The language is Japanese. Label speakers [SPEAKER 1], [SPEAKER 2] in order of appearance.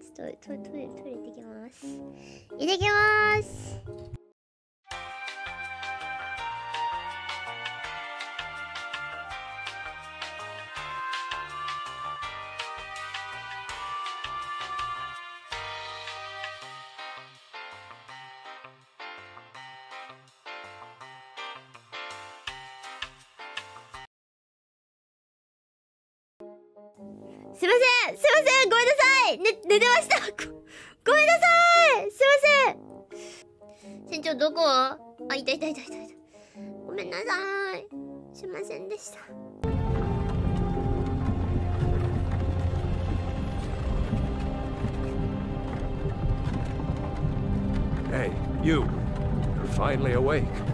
[SPEAKER 1] ちょっとトイレ行ってきます。行ってきます。すいません、すいません、ごめんなさい、寝てました。ごめんなさい、すいません。船長どこ？あ、いた。ごめんなさい。すいませんでした。
[SPEAKER 2] Hey, you. You're finally awake.